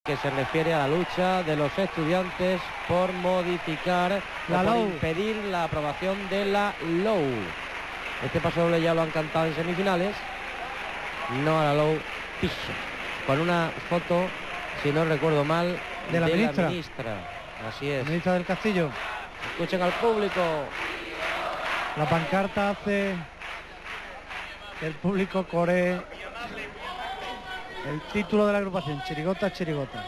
que se refiere a la lucha de los estudiantes por modificar la por LOU, impedir la aprobación de la LOU. Este paso doble ya lo han cantado en semifinales. No a la LOU, piso, con una foto, si no recuerdo mal, de la ministra. Así es. La ministra del Castillo. Escuchen al público. La pancarta hace que el público coree el título de la agrupación, Chirigota, Chirigota.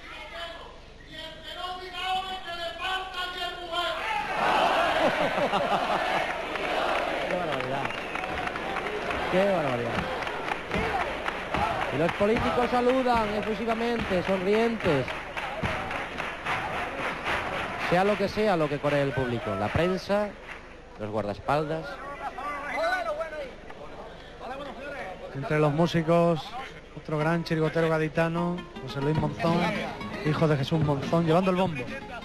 ¡Qué barbaridad! ¡Qué barbaridad! Y los políticos saludan efusivamente, sonrientes. Sea lo que coree el público. La prensa, los guardaespaldas. Entre los músicos, otro gran chirigotero gaditano, José Luis Monzón, hijo de Jesús Monzón, llevando el bombo.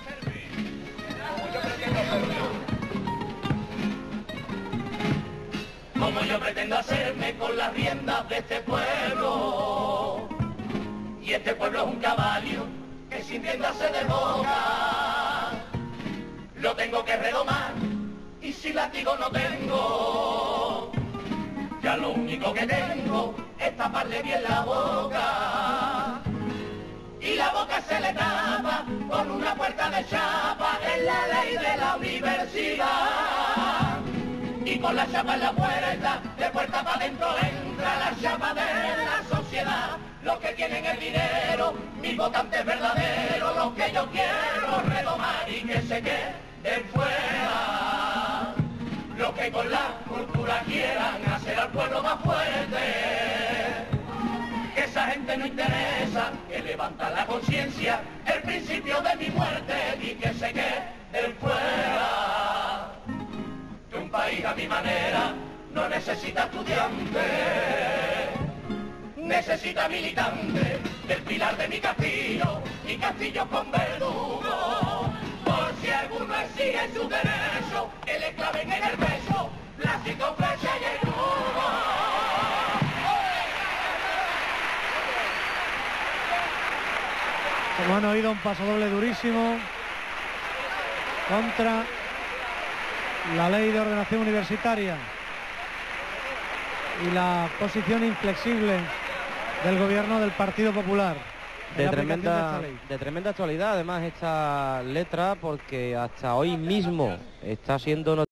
Como yo pretendo hacerme con las riendas de este pueblo, y este pueblo es un caballo que sin riendas se desboca, lo tengo que redomar y si látigo no tengo, ya lo único que tengo es taparle bien la boca, y la boca se le tapa con una puerta de chapa, en la ley de la universidad. Y con la chapa en la puerta, de puerta para adentro entra la chapa de la sociedad. Los que tienen el dinero, mis votantes verdaderos, los que yo quiero redomar y que se queden fuera. Los que con la cultura quieran hacer al pueblo más fuerte. Que esa gente no interesa, que levanta la conciencia, el principio de mi muerte y que se queden fuera. Que un país a mi manera no necesita estudiantes, necesita militantes del pilar de mi castillo con verdugo. Por si alguno exige su derecho, que le claven en el pecho plástico, flecha y el nudo. Como han oído, un paso doble durísimo contra la ley de ordenación universitaria y la posición inflexible del gobierno del Partido Popular. De tremenda actualidad, además, esta letra, porque hasta hoy mismo está siendo